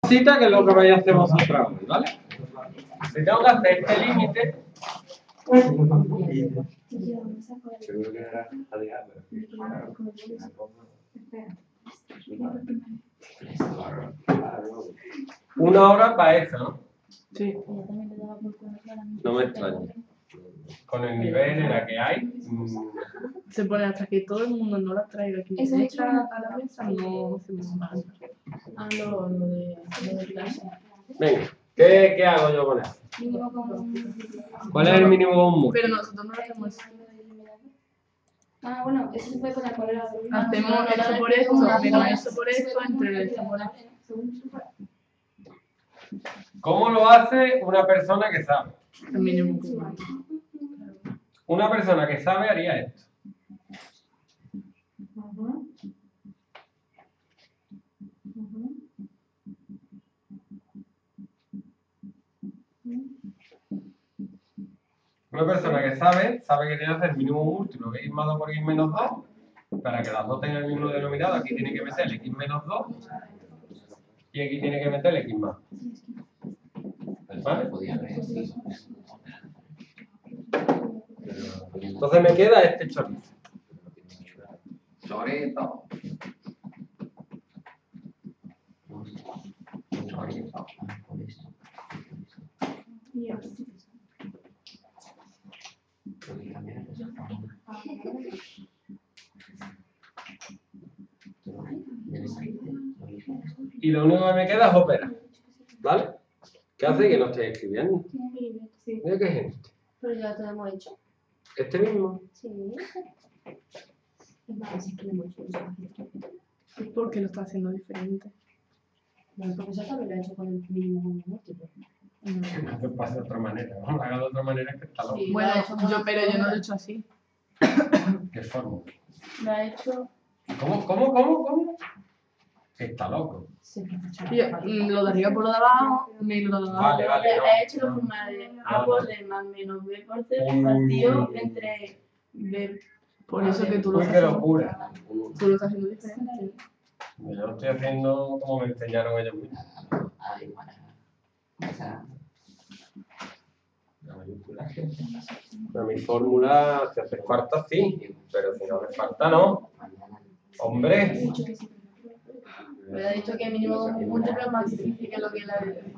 cosita que es lo que vais a hacer vosotros hoy, ¿vale? Si tengo que hacer este límite. Una hora para eso, ¿no? Sí. No me extraña. Con el nivel en la que hay. Se pone hasta que todo el mundo no las traiga aquí. Eso es Entra a la mesa, no hacemos más. Ah, no, lo de clase. Venga, ¿qué hago yo con eso? Mínimo con... ¿Cuál es el mínimo común? Pero nosotros no lo hacemos así. Ah, bueno, eso se puede poner por el lado. Hacemos esto por esto, menos esto por esto, entre esto por esto. ¿Cómo lo hace una persona que sabe? El mínimo común. Una persona que sabe haría esto. Una persona que sabe que tiene que hacer el mínimo múltiplo, que es x más 2 por x menos 2, para que las dos tengan el mismo denominador. Aquí tiene que meter el x menos 2 y aquí tiene que meter el x más. ¿Vale? Entonces me queda este chorizo. Chorizo. Y lo único que me queda es operar. ¿Vale? ¿Qué hace que no estoy escribiendo? Mira qué gente. Pero ya lo hemos hecho. Este mismo. Sí. Es más, es que lo hemos hecho. Porque lo está haciendo diferente. El profesor también lo ha hecho con el mínimo múltiplo. No se pasa de otra manera. Vamos a haga de otra manera que está loco. Sí. Bueno, pero yo no lo he hecho así. ¿Qué forma? Lo ha hecho... ¿Cómo? Está loco. Sí, Lo de arriba por lo de abajo, menos lo de abajo. Vale, vale. Ha hecho la forma de A por D más menos B por C partido entre B. Por eso que tú lo Uy, estás qué haciendo, locura. tú lo estás haciendo diferente. Yo lo estoy haciendo como me enseñaron ellos mismos. La mayúscula. Pero mi fórmula, si hace falta, sí. Pero si no hace falta, no. Hombre. Me ha dicho que el mínimo múltiplo es más difícil que lo que la de...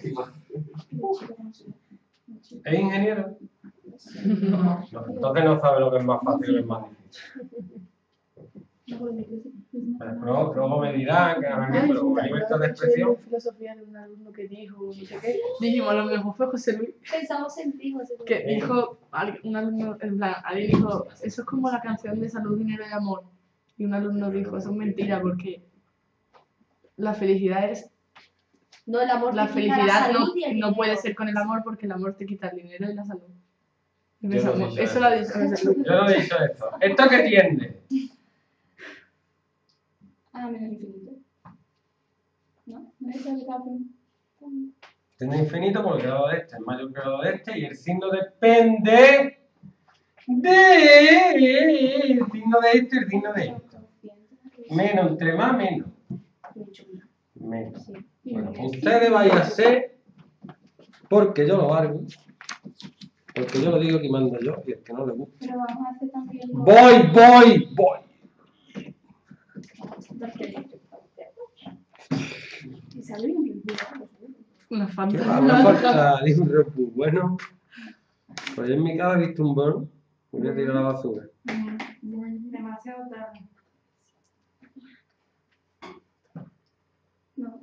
¿Es ingeniero? No, entonces no sabe lo que es más fácil y lo que es más difícil. Luego me dirán que pero como libertad de expresión. Filosofía de un alumno que dijo, no sé qué. Dijimos, lo mejor fue José Luis, Pensamos en ti, José. que dijo, un alumno, en plan, alguien dijo, eso es como la canción de Salud, Dinero y Amor. Y un alumno dijo, eso es mentira porque la felicidad es... No, el amor La te quita la felicidad salud y el no puede dinero. ser con el amor porque el amor te quita el dinero y la salud. Y Yo no pensamos, he dicho eso lo ha dicho José Luis. Yo no he dicho esto. ¿Esto qué tiende? Ah, menos infinito. ¿No? ¿No es el grado? Tiende infinito porque el grado de este es mayor que el grado de este y el signo depende del signo de esto y el signo de esto. Menos, entre más, menos. Menos. Bueno, ustedes vayan a ser, porque yo lo valgo, porque yo lo digo que mando yo y el que no le gusta. Pero vamos a hacer también... Voy. Y sale un Una ¿Qué fantasía. va? Una falta de un Red Bull. Bueno, pues yo en mi casa he visto un bono, voy a tirar a la basura. demasiado tarde. No,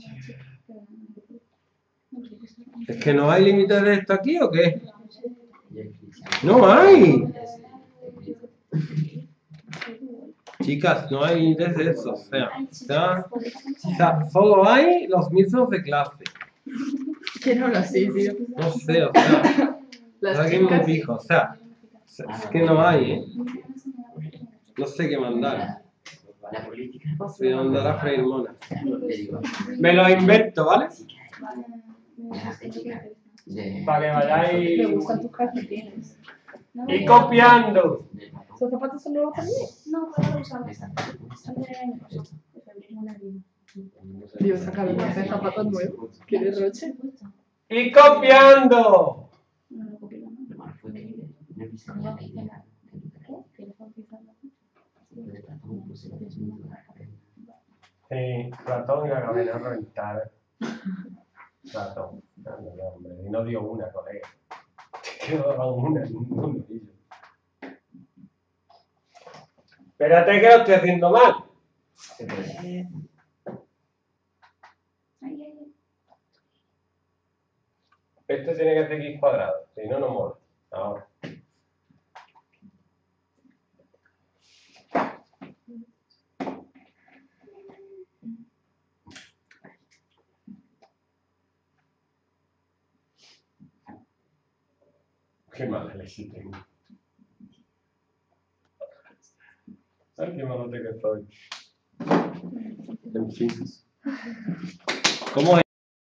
¿Es que no hay límites de esto aquí o qué? ¡No hay! Chicas, no hay límites de eso. O sea, solo hay los mismos de clase. ¿Quién habla así, tío? No sé, o sea, Las alguien me chicas. dijo, o sea, es que no hay, ¿eh? No sé qué mandar. La política. Voy a mandar a freír monas. Me lo invento, ¿vale? Para que Me vayáis gustan tus calcetines. y copiando. ¿Esos zapatos son nuevos también? No, pero lo usamos. Dios, saca de hacer zapatos nuevos. ¿Qué derroche? ¡Y copiando! Sí, ratón y la cadena reventada. Ratón. Ándale, hombre. Y no dio una, colega. Quedó una, ninguno. Espérate que lo estoy haciendo mal. Este tiene que ser x cuadrado, si no, no mola. Ahora. Qué mala leche tengo. Ay, qué malote que estoy. En fin. ¿Cómo es?